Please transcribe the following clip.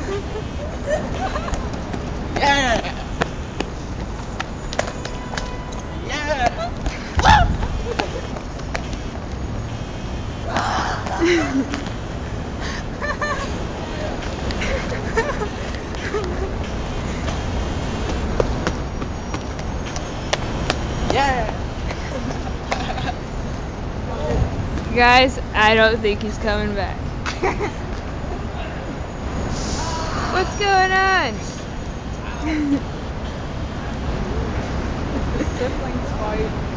Yeah! Yeah! Yeah! Guys, I don't think he's coming back. What's going on? Siblings fight.